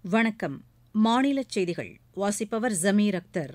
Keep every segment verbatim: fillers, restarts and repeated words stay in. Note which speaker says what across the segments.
Speaker 1: வணக்கம். மாநிலச் செய்திகள் வாசிப்பவர் ஜமீர் அக்தர்.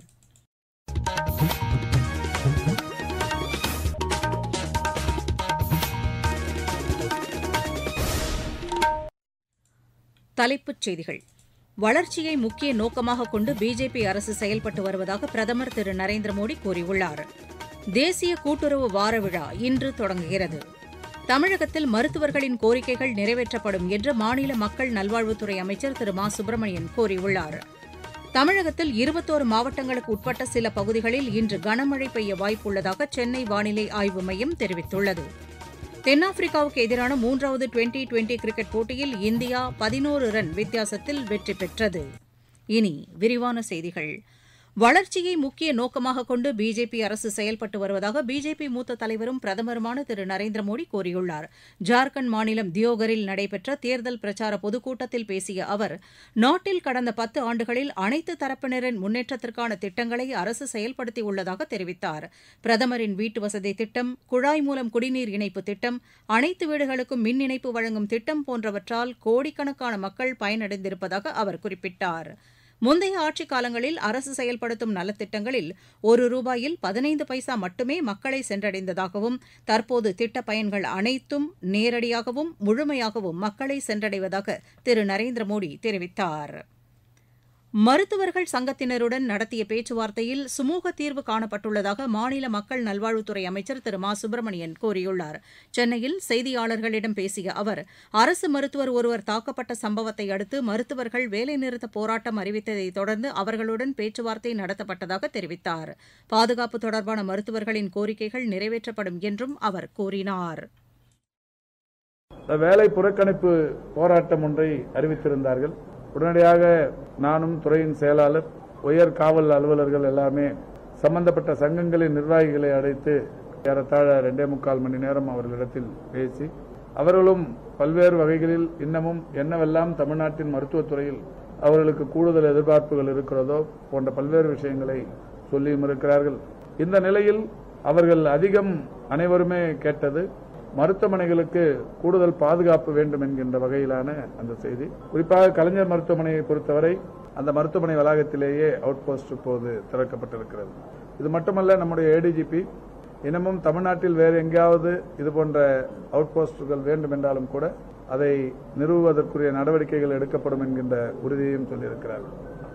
Speaker 1: தலைப்புச் செய்திகள். வளர்ச்சியை முக்கிய நோக்கமாக கொண்டு பிஜேபி அரசு செயல்பட்டு வருவதாக பிரதமர் திரு நரேந்திர மோடி கூறியுள்ளார். தேசிய கூட்டுறவு வார விழா இன்று தொடங்குகிறது. தமிழகத்தில் மருத்துவர்களின் கோரிக்கைகள் நிறைவேற்றப்படும் என்று மாநில மக்கள் நல்வாழ்வுத்துறை அமைச்சர் திரு மா சுப்பிரமணியன் கூறியுள்ளார். தமிழகத்தில் இருபத்தோரு மாவட்டங்களுக்கு உட்பட்ட சில பகுதிகளில் இன்று கனமழை பெய்ய வாய்ப்புள்ளதாக சென்னை வானிலை ஆய்வு மையம் தெரிவித்துள்ளது. தென்னாப்பிரிக்காவுக்கு எதிரான மூன்றாவது டுவெண்டி டுவெண்டி கிரிக்கெட் போட்டியில் இந்தியா பதினோரு ரன் வித்தியாசத்தில் வெற்றி பெற்றது. இனி விரிவான செய்திகள். வளர்ச்சியை முக்கிய நோக்கமாக கொண்டு பிஜேபி அரசு செயல்பட்டு வருவதாக பிஜேபி மூத்த தலைவரும் பிரதமருமான திரு நரேந்திர மோடி கூறியுள்ளார். ஜார்க்கண்ட் மாநிலம் தியோகரில் நடைபெற்ற தேர்தல் பிரச்சார பொதுக்கூட்டத்தில் பேசிய அவர், நாட்டில் கடந்த பத்து ஆண்டுகளில் அனைத்து தரப்பினரின் முன்னேற்றத்திற்கான திட்டங்களை அரசு செயல்படுத்தியுள்ளதாக தெரிவித்தார். பிரதமரின் வீட்டு வசதி திட்டம், குழாய் மூலம் குடிநீர் இணைப்பு திட்டம், அனைத்து வீடுகளுக்கும் மின் இணைப்பு வழங்கும் திட்டம் போன்றவற்றால் கோடிக்கணக்கான மக்கள் பயனடைந்திருப்பதாக அவர் குறிப்பிட்டார். முந்தைய ஆட்சிக் காலங்களில் அரசு செயல்படுத்தும் நலத்திட்டங்களில் ஒரு ரூபாயில் பதினைந்து பைசா மட்டுமே மக்களை சென்றடைந்ததாகவும், தற்போது திட்ட பயன்கள் அனைத்தும் நேரடியாகவும் முழுமையாகவும் மக்களை சென்றடைவதாக திரு நரேந்திர மோடி தெரிவித்தார். மருத்துவர்கள் சங்கத்தினருடன் நடத்திய பேச்சுவார்த்தையில் சுமூக தீர்வு காணப்பட்டுள்ளதாக மாநில மக்கள் நல்வாழ்வுத்துறை அமைச்சர் திரு மா சுப்பிரமணியன் கூறியுள்ளார். சென்னையில் செய்தியாளர்களிடம் பேசிய அவர், அரசு மருத்துவர் ஒருவர் தாக்கப்பட்ட சம்பவத்தை அடுத்து மருத்துவர்கள் வேலைநிறுத்த போராட்டம் அறிவித்ததைத் தொடர்ந்து அவர்களுடன் பேச்சுவார்த்தை நடத்தப்பட்டதாக தெரிவித்தார். பாதுகாப்பு தொடர்பான மருத்துவர்களின் கோரிக்கைகள் நிறைவேற்றப்படும் என்றும் அவர் கூறினார்.
Speaker 2: வேலை புறக்கணிப்பு போராட்டம் ஒன்றை அறிவித்திருந்தார்கள். உடனடியாக நானும் துறையின் செயலாளர், உயர் காவல் அலுவலர்கள் எல்லாமே சம்பந்தப்பட்ட சங்கங்களின் நிர்வாகிகளை அழைத்து ஏறத்தாழ இரண்டே முக்கால் மணி நேரம் அவர்களிடத்தில் பேசி, அவர்களும் பல்வேறு வகைகளில் இன்னமும் என்னவெல்லாம் தமிழ்நாட்டின் மருத்துவத்துறையில் அவர்களுக்கு கூடுதல் எதிர்பார்ப்புகள் இருக்கிறதோ போன்ற பல்வேறு விஷயங்களை சொல்லியும் இருக்கிறார்கள். இந்த நிலையில் அவர்கள் அதிகம் அனைவருமே கேட்டது மருத்துவமனைகளுக்கு கூடுதல் பாதுகாப்பு வேண்டும் என்கின்ற வகையிலான அந்த செய்தி. குறிப்பாக கலைஞர் மருத்துவமனையை பொறுத்தவரை அந்த மருத்துவமனை வளாகத்திலேயே அவுட் போஸ்ட் இப்போது திறக்கப்பட்டிருக்கிறது. இது மட்டுமல்ல, நம்முடைய ஏடிஜிபி இன்னமும் தமிழ்நாட்டில் வேறு எங்கேயாவது இதுபோன்ற அவுட் போஸ்டுகள் வேண்டும் என்றாலும் கூட அதை நிறுவுவதற்குரிய நடவடிக்கைகள் எடுக்கப்படும் என்கின்ற உறுதியையும் சொல்லியிருக்கிறார்கள்.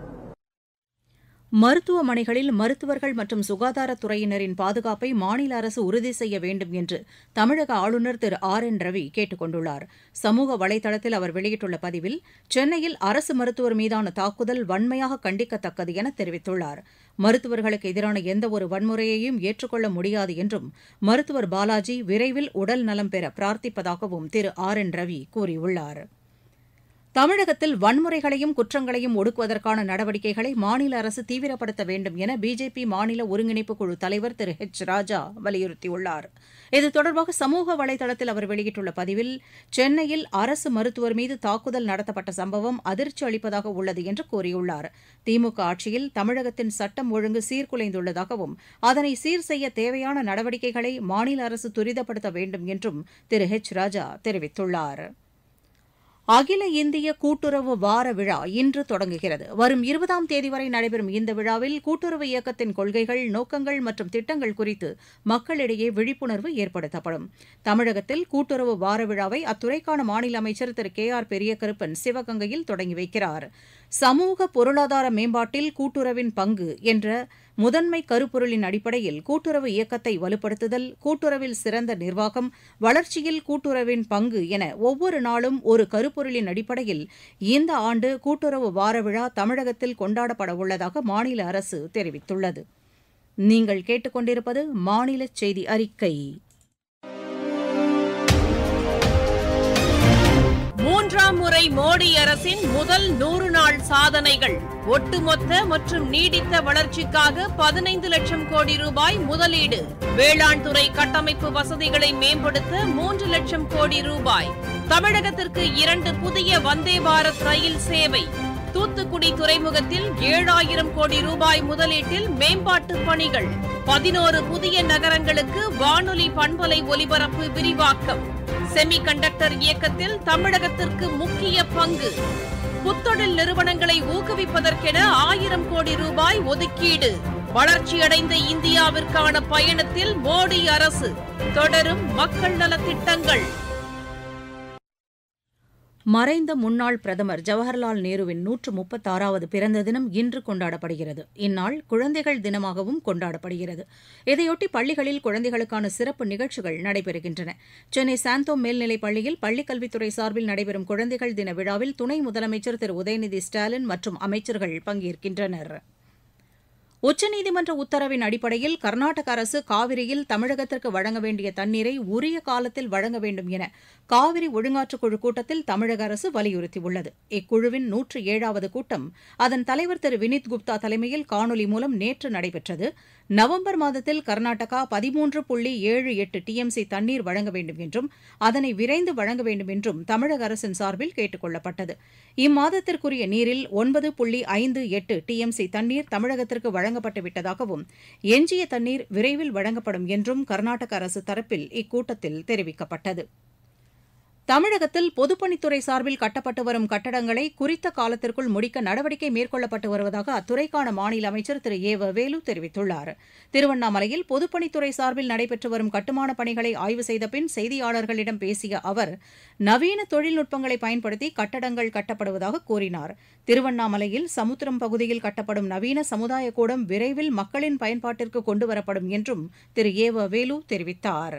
Speaker 1: மருத்துவமனைகளில் மருத்துவர்கள் மற்றும் சுகாதாரத்துறையினரின் பாதுகாப்பை மாநில அரசு உறுதி செய்ய வேண்டும் என்று தமிழக ஆளுநர் திரு ஆர் என் ரவி கேட்டுக் கொண்டுள்ளார். சமூக வலைதளத்தில் அவர் வெளியிட்டுள்ள பதிவில், சென்னையில் அரசு மருத்துவர் மீதான தாக்குதல் வன்மையாக கண்டிக்கத்தக்கது என தெரிவித்துள்ளார். மருத்துவர்களுக்கு எதிரான எந்தவொரு வன்முறையையும் ஏற்றுக்கொள்ள முடியாது என்றும், மருத்துவர் பாலாஜி விரைவில் உடல் நலம் பெற பிரார்த்திப்பதாகவும் திரு ஆர் என் ரவி கூறியுள்ளார். தமிழகத்தில் வன்முறைகளையும் குற்றங்களையும் ஒடுக்குவதற்கான நடவடிக்கைகளை மாநில அரசு தீவிரப்படுத்த வேண்டும் என பிஜேபி மாநில ஒருங்கிணைப்பு குழு தலைவர் திரு ஹெச் ராஜா வலியுறுத்தியுள்ளார். இது தொடர்பாக சமூக வலைதளத்தில் அவர் வெளியிட்டுள்ள பதிவில், சென்னையில் அரசு மருத்துவர் மீது தாக்குதல் நடத்தப்பட்ட சம்பவம் அதிர்ச்சி அளிப்பதாக உள்ளது என்று கூறியுள்ளார். திமுக ஆட்சியில் தமிழகத்தின் சட்டம் ஒழுங்கு சீர்குலைந்துள்ளதாகவும், அதனை சீர் செய்ய தேவையான நடவடிக்கைகளை மாநில அரசு துரிதப்படுத்த வேண்டும் என்றும் திரு ஹெச் ராஜா தெரிவித்துள்ளார். அகில இந்திய கூட்டுறவு வார விழா இன்று தொடங்குகிறது. வரும் இருபதாம் தேதி வரை நடைபெறும் இந்த விழாவில் கூட்டுறவு இயக்கத்தின் கொள்கைகள், நோக்கங்கள் மற்றும் திட்டங்கள் குறித்து மக்களிடையே விழிப்புணர்வு ஏற்படுத்தப்படும். தமிழகத்தில் கூட்டுறவு வார விழாவை அத்துறைக்கான மாநில அமைச்சர் திரு கே ஆர் பெரியகருப்பன் சிவகங்கையில் தொடங்கி வைக்கிறார். சமூக பொருளாதார மேம்பாட்டில் கூட்டுறவின் பங்கு என்ற முதன்மை கருப்பொருளின் அடிப்படையில் கூட்டுறவு இயக்கத்தை வலுப்படுத்துதல், கூட்டுறவில் சிறந்த நிர்வாகம், வளர்ச்சியில் கூட்டுறவின் பங்கு என ஒவ்வொரு நாளும் ஒரு கருப்பொருளின் அடிப்படையில் இந்த ஆண்டு கூட்டுறவு வார விழா தமிழகத்தில் கொண்டாடப்பட உள்ளதாக மாநில அரசு தெரிவித்துள்ளது. நீங்கள் கேட்டுக்கொண்டிருப்பது மாநில செய்தி அறிக்கை.
Speaker 3: மூன்றாம் முறை மோடி அரசின் முதல் நூறு நாள் சாதனைகள். ஒட்டுமொத்த மற்றும் நீடித்த வளர்ச்சிக்காக பதினைந்து லட்சம் கோடி ரூபாய் முதலீடு. வேளாண் துறை கட்டமைப்பு வசதிகளை மேம்படுத்த மூன்று லட்சம் கோடி ரூபாய். தமிழகத்திற்கு இரண்டு புதிய வந்தே பாரத் ரயில் சேவை. தூத்துக்குடி துறைமுகத்தில் ஏழாயிரம் கோடி ரூபாய் முதலீட்டில் மேம்பாட்டு பணிகள். பதினோரு புதிய நகரங்களுக்கு வானொலி பண்பலை ஒலிபரப்பு விரிவாக்கம். செமி கண்டக்டர் இயக்கத்தில் தமிழகத்திற்கு முக்கிய பங்கு. புத்தொழில் நிறுவனங்களை ஊக்குவிப்பதற்கென ஆயிரம் கோடி ரூபாய் ஒதுக்கீடு. வளர்ச்சியடைந்த இந்தியாவிற்கான பயணத்தில் மோடி அரசு. தொடரும் மக்கள் நலத் திட்டங்கள்.
Speaker 1: மறைந்த முன்னாள் பிரதமர் ஜவஹர்லால் நேருவின் நூற்று முப்பத்தாறாவது பிறந்த தினம் இன்று கொண்டாடப்படுகிறது. இந்நாள் குழந்தைகள் தினமாகவும் கொண்டாடப்படுகிறது. இதையொட்டி பள்ளிகளில் குழந்தைகளுக்கான சிறப்பு நிகழ்ச்சிகள் நடைபெறுகின்றன. சென்னை சாந்தோம் மேல்நிலைப் பள்ளியில் பள்ளிக்கல்வித்துறை சார்பில் நடைபெறும் குழந்தைகள் தின விழாவில் துணை முதலமைச்சர் திரு உதயநிதி ஸ்டாலின் மற்றும் அமைச்சர்கள் பங்கேற்கின்றனர். உச்சநீதிமன்ற உத்தரவின் அடிப்படையில் கர்நாடக அரசு காவிரியில் தமிழகத்திற்கு வழங்க வேண்டிய தண்ணீரை உரிய காலத்தில் வழங்க வேண்டும் என காவிரி ஒழுங்காற்றுக்குழு கூட்டத்தில் தமிழக அரசு வலியுறுத்தியுள்ளது. இக்குழுவின் நூற்று ஏழாவது கூட்டம் அதன் தலைவர் திரு வினித் குப்தா தலைமையில் காணொலி மூலம் நேற்று நடைபெற்றது. நவம்பர் மாதத்தில் கர்நாடகா பதிமூன்று புள்ளி ஏழு எட்டு டிஎம்சி தண்ணீர் வழங்க வேண்டும் என்றும் அதனை விரைந்து வழங்க வேண்டும் என்றும் தமிழக அரசின் சார்பில் கேட்டுக் கொள்ளப்பட்டது. இம்மாதத்திற்குரிய நீரில் ஒன்பது புள்ளி ஐந்து எட்டு டிஎம்சி தண்ணீர் தமிழகத்திற்கு வழங்கப்பட்டு விட்டதாகவும் எஞ்சிய தண்ணீர் விரைவில் வழங்கப்படும் என்றும் கர்நாடக அரசு தரப்பில் இக்கூட்டத்தில் தெரிவிக்கப்பட்டது. தமிழகத்தில் பொதுப்பணித்துறை சார்பில் கட்டப்பட்டு வரும் கட்டடங்களை குறித்த காலத்திற்குள் முடிக்க நடவடிக்கை மேற்கொள்ளப்பட்டு வருவதாக அத்துறைக்கான மாநில அமைச்சர் திரு ஏ வ வேலு தெரிவித்துள்ளார். திருவண்ணாமலையில் பொதுப்பணித்துறை சார்பில் நடைபெற்று வரும் கட்டுமானப் பணிகளை ஆய்வு செய்த பின் செய்தியாளர்களிடம் பேசிய அவர் நவீன தொழில்நுட்பங்களை பயன்படுத்தி கட்டடங்கள் கட்டப்படுவதாக கூறினார். திருவண்ணாமலையில் சமுத்திரம் பகுதியில் கட்டப்படும் நவீன சமுதாய கூடம் விரைவில் மக்களின் பயன்பாட்டிற்கு கொண்டுவரப்படும் என்றும் திரு ஏ வ வேலு தெரிவித்தார்.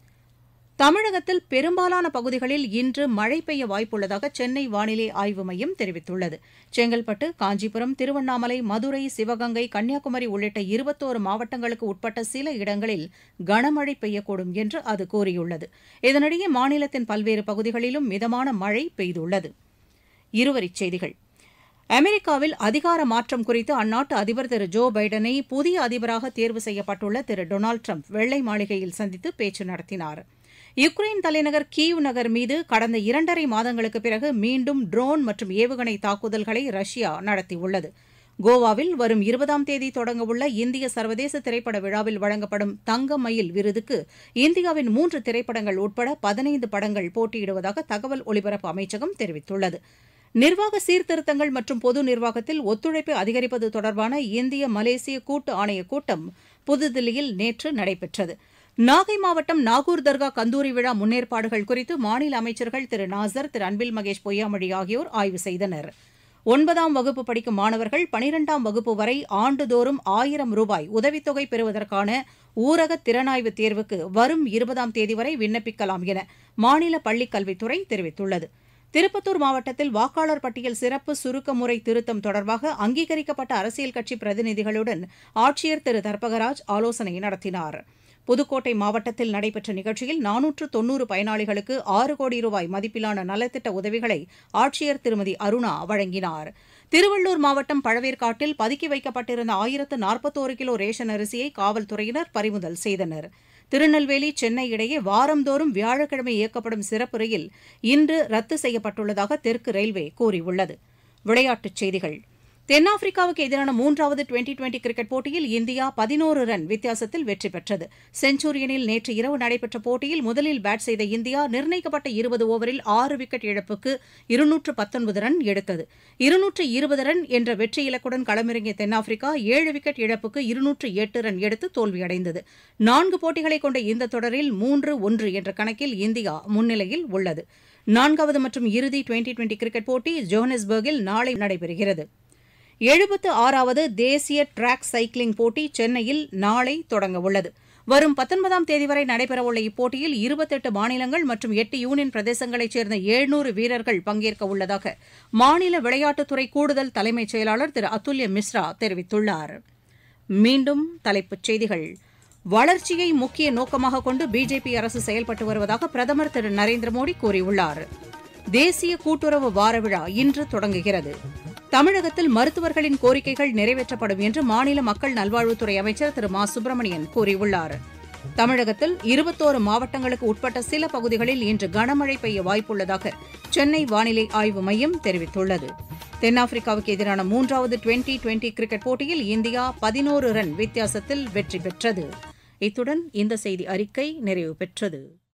Speaker 1: தமிழகத்தில் பெரும்பாலான பகுதிகளில் இன்று மழை பெய்ய வாய்ப்புள்ளதாக சென்னை வானிலை ஆய்வு மையம் தெரிவித்துள்ளது. செங்கல்பட்டு, காஞ்சிபுரம், திருவண்ணாமலை, மதுரை, சிவகங்கை, கன்னியாகுமரி உள்ளிட்ட இருபத்தோரு மாவட்டங்களுக்கு உட்பட்ட சில இடங்களில் கனமழை பெய்யக்கூடும் என்று அது கூறியுள்ளது. இதனிடையே மாநிலத்தின் பல்வேறு பகுதிகளிலும் மிதமான மழை பெய்துள்ளது. இருவரிச் செய்திகள். அமெரிக்காவில் அதிகார மாற்றம் குறித்து அந்நாட்டு அதிபர் திரு ஜோ பைடனை புதிய அதிபராக தேர்வு செய்யப்பட்டுள்ள திரு டொனால்டு டிரம்ப் வெள்ளை மாளிகையில் சந்தித்து பேச்சு நடத்தினார். யுக்ரைன் தலைநகர் கீவ் நகர் மீது கடந்த இரண்டரை மாதங்களுக்குப் பிறகு மீண்டும் ட்ரோன் மற்றும் ஏவுகணை தாக்குதல்களை ரஷ்யா நடத்தியுள்ளது. கோவாவில் வரும் இருபதாம் தேதி தொடங்கவுள்ள இந்திய சர்வதேச திரைப்பட விழாவில் வழங்கப்படும் தங்க மயில் விருதுக்கு இந்தியாவின் மூன்று திரைப்படங்கள் உட்பட பதினைந்து படங்கள் போட்டியிடுவதாக தகவல் ஒலிபரப்பு அமைச்சகம் தெரிவித்துள்ளது. நிர்வாக சீர்திருத்தங்கள் மற்றும் பொது நிர்வாகத்தில் ஒத்துழைப்பை அதிகரிப்பது தொடர்பான இந்திய மலேசிய கூட்டு ஆணையக் கூட்டம் புதுதில்லியில் நேற்று நடைபெற்றது. நாகை மாவட்டம் நாகூர் தர்கா கந்தூரி விழா முன்னேற்பாடுகள் குறித்து மாநில அமைச்சர்கள் திரு நாசர், திரு அன்பில் மகேஷ் பொய்யாமொழி ஆகியோர் ஆய்வு செய்தனர். ஒன்பதாம் வகுப்பு படிக்கும் மாணவர்கள் பனிரெண்டாம் வகுப்பு வரை ஆண்டுதோறும் ஆயிரம் ரூபாய் உதவித்தொகை பெறுவதற்கான ஊரக திறனாய்வு தேர்வுக்கு வரும் இருபதாம் தேதி வரை விண்ணப்பிக்கலாம் என மாநில பள்ளிக் கல்வித்துறை தெரிவித்துள்ளது. திருப்பத்தூர் மாவட்டத்தில் வாக்காளர் பட்டியல் சிறப்பு சுருக்க முறை திருத்தம் தொடர்பாக அங்கீகரிக்கப்பட்ட அரசியல் கட்சி பிரதிநிதிகளுடன் ஆட்சியர் திரு தர்பகராஜ் ஆலோசனை நடத்தினார். புதுக்கோட்டை மாவட்டத்தில் நடைபெற்ற நிகழ்ச்சியில் நானூற்று தொன்னூறு பயனாளிகளுக்கு ஆறு கோடி ரூபாய் மதிப்பிலான நலத்திட்ட உதவிகளை ஆட்சியர் திருமதி அருணா வழங்கினார். திருவள்ளூர் மாவட்டம் பழவேற்காட்டில் பதுக்கி வைக்கப்பட்டிருந்த ஆயிரத்து நாற்பத்தோரு கிலோ ரேஷன் அரிசியை காவல்துறையினர் பறிமுதல் செய்தனர். திருநெல்வேலி, சென்னை இடையே வாரந்தோறும் வியாழக்கிழமை இயக்கப்படும் சிறப்பு ரயில் இன்று ரத்து செய்யப்பட்டுள்ளதாக தெற்கு ரயில்வே கூறியுள்ளது. விளையாட்டுச் செய்திகள். தென்னாப்பிரிக்காவுக்கு எதிரான மூன்றாவது டுவெண்டி டுவெண்டி கிரிக்கெட் போட்டியில் இந்தியா பதினோரு ரன் வித்தியாசத்தில் வெற்றி பெற்றது. செஞ்சுரியனில் நேற்று இரவு நடைபெற்ற போட்டியில் முதலில் பேட் செய்த இந்தியா நிர்ணயிக்கப்பட்ட இருபது ஓவரில் ஆறு விக்கெட் இழப்புக்கு இருநூற்று பத்தொன்பது ரன் எடுத்தது. இருநூற்று இருபது ரன் என்ற வெற்றி இலக்குடன் களமிறங்கிய தென்னாப்பிரிக்கா ஏழு விக்கெட் இழப்புக்கு இருநூற்று எட்டு ரன் எடுத்து தோல்வியடைந்தது. நான்கு போட்டிகளை கொண்ட இந்த தொடரில் மூன்று ஒன்று என்ற கணக்கில் இந்தியா முன்னிலையில் உள்ளது. நான்காவது மற்றும் இறுதி டுவெண்டி டுவெண்டி கிரிக்கெட் போட்டி ஜோஹன்னஸ்பர்கில் நாளை நடைபெறுகிறது. எழுபத்து ஆறாவது தேசிய டிராக் சைக்கிளிங் போட்டி சென்னையில் நாளை தொடங்கவுள்ளது. வரும் பத்தொன்பதாம் தேதி வரை நடைபெறவுள்ள இப்போட்டியில் இருபத்தெட்டு மாநிலங்கள் மற்றும் எட்டு யூனியன் பிரதேசங்களைச் சேர்ந்த எழுநூறு வீரர்கள் பங்கேற்க உள்ளதாக மாநில விளையாட்டுத்துறை கூடுதல் தலைமைச் செயலாளர் திரு அதுல்ய மிஸ்ரா தெரிவித்துள்ளார். மீண்டும் தலைப்புச் செய்திகள். வளர்ச்சியை முக்கிய நோக்கமாக கொண்டு பிஜேபி அரசு செயல்பட்டு வருவதாக பிரதமர் திரு நரேந்திர மோடி கூறியுள்ளார். தேசிய கூட்டுறவு வார விழா இன்று தொடங்குகிறது. தமிழகத்தில் மருத்துவர்களின் கோரிக்கைகள் நிறைவேற்றப்படும் என்று மாநில மக்கள் நல்வாழ்வுத்துறை அமைச்சர் திரு மா சுப்பிரமணியன் கூறியுள்ளார். தமிழகத்தில் இருபத்தோரு மாவட்டங்களுக்கு உட்பட்ட சில பகுதிகளில் இன்று கனமழை பெய்ய வாய்ப்புள்ளதாக சென்னை வானிலை ஆய்வு மையம் தெரிவித்துள்ளது. தென்னாப்பிரிக்காவுக்கு எதிரான மூன்றாவது டுவெண்டி டுவெண்டி கிரிக்கெட் போட்டியில் இந்தியா பதினோரு ரன் வித்தியாசத்தில் வெற்றி பெற்றது. இத்துடன் இந்த செய்தி அறிக்கை நிறைவு பெற்றது.